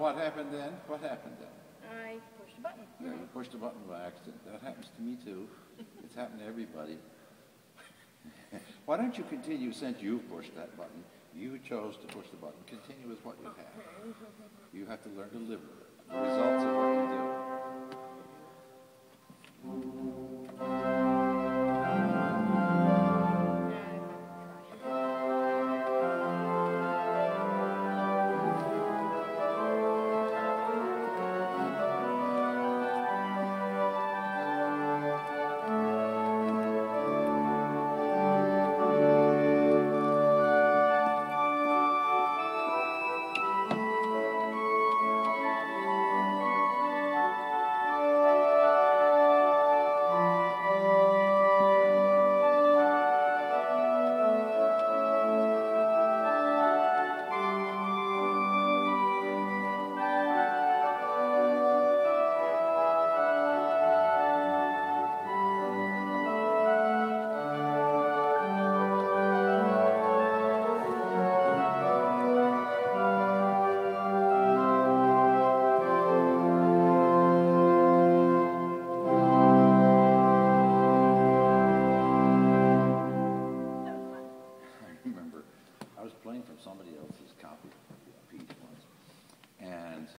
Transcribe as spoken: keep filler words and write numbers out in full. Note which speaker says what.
Speaker 1: what happened then? What happened then?
Speaker 2: I pushed a button.
Speaker 1: Yeah, you pushed a button by accident. That happens to me too. It's happened to everybody. Why don't you continue, since you've pushed that button, you chose to push the button, continue with what you have. You have to learn to live with it, the results of what you do.